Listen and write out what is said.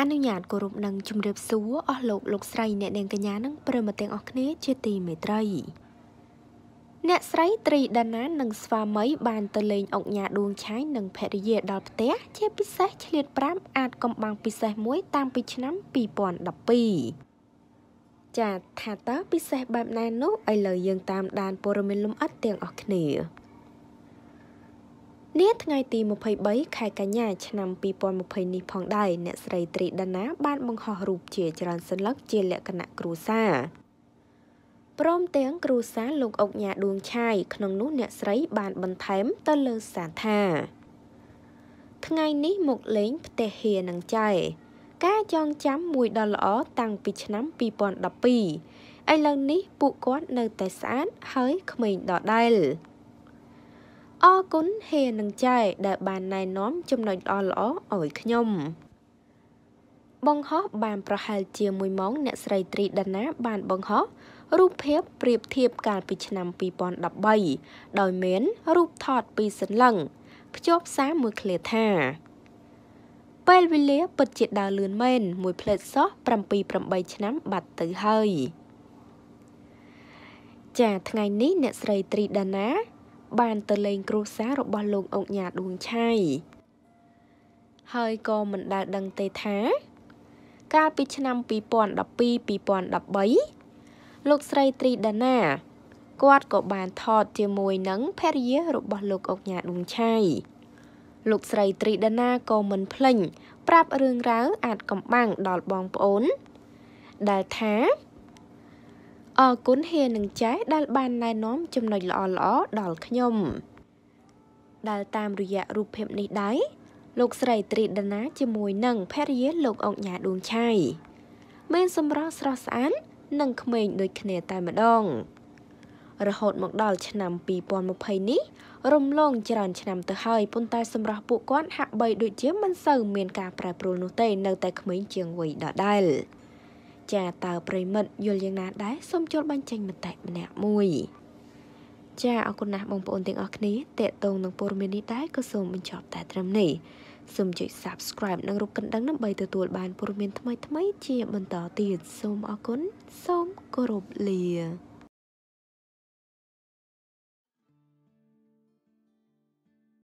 អនុញ្ញាតគោរពនឹងជំរាបសួរអស់លោកស្រីអ្នកនាងកញ្ញានិងប្រិយមិត្តទាំងអស់គ្នាជាទីមេត្រីអ្នកស្រីត្រីដាណានិងស្វាមីបានទៅលេងអុកញ៉ាដួងឆាយនិងភរិយាដល់ផ្ទះជាពិសេសឆ្លៀត5អាចកំបាំងពិសេសមួយតាំងពីឆ្នាំ2012ចាថាតើពិសេសបែបណានោះឥឡូវយើងតាមដានព័ត៌មានលម្អិតទាំងអស់គ្នានាថ្ងៃទី23ខែកញ្ញាឆ្នាំ2020នេះផងដែរអ្នកស្រីត្រីដាណាបានបង្ហោះរូបជាច្រើនសន្លឹកជាលក្ខណៈគ្រួសារព្រមទាំងគ្រួសារលោកអុកញ៉ាដួងឆាយក្នុងនោះអ្នកស្រីបានបន្ថែមទៅលើសារថាថ្ងៃនេះមកលេងផ្ទះហៀនឹងចែការចងចាំមួយដ៏ល្អតាំងពីឆ្នាំ2012ឥឡូវនេះពួកគាត់នៅតែស្អាតហើយក្មេងដដែលអរគុណហេនឹងចែដែលបានណែនាំចំណុចល្អៗឲ្យខ្ញុំបង្ហោះបានប្រហែលជា1ម៉ោងអ្នកស្រីត្រីដាណាបានបង្ហោះរូបភាពប្រៀបធៀបកាលពីឆ្នាំ2013ដោយមានរូបថតពីសន្លឹងភ្ជាប់សារមួយឃ្លាថាពេលវេលាពិតជាដើរលឿនមែនមួយផ្លេតសោះ7-8ឆ្នាំបាត់ទៅហើយចាថ្ងៃនេះអ្នកស្រីត្រីដាណាបានទៅលេងគ្រួសាររបស់លោកអុកញ៉ាដួងឆាយហើយក៏មិនដែលដឹងទេថាកាលពីឆ្នាំ2012-2013លោកស្រីត្រីដាណាគាត់ក៏បានថតជាមួយនឹងភរិយារបស់លោកអុកញ៉ាដួងឆាយលោកស្រីត្រីដាណាក៏មិនភ្លេចប្រាប់រឿងរ៉ាវអាចកំបាំងដល់បងប្អូនដែលថាអរគុណហេនឹងចែដែលបានណែនាំចំណុចល្អៗដល់ខ្ញុំដែលតាមរយៈរូបភាពនេះដែរលោកស្រីត្រីដាណាជាមួយនឹងភរិយាលោកអុកញ៉ាដួងឆាយមានសម្រស់ស្រស់ស្អាតនិងក្មេងដូចគ្នាតែម្ដងរហូតមកដល់ឆ្នាំ2020នេះរំលងច្រើនឆ្នាំទៅហើយប៉ុន្តែសម្រស់ពួកគាត់ហាក់បីដូចជាមិនសូវមានការប្រែប្រួលនោះទេនៅតែក្មេងជាងវ័យដដែលចាតើប្រិមិត្តយល់យ៉ាងណាដែរសូមចូលបញ្ចេញមតិម្នាក់មួយចាអរគុណណាស់បងប្អូនទាំងអស់គ្នាតេតងនឹងព័ត៌មាននេះដែរក៏សូមបញ្ចប់តែត្រឹមនេះសូមចុច Subscribe និងរូបកណ្ដឹងដើម្បីទទួលបានព័ត៌មានថ្មីៗជាបន្តទៀតសូមអរគុណសូមគោរពលា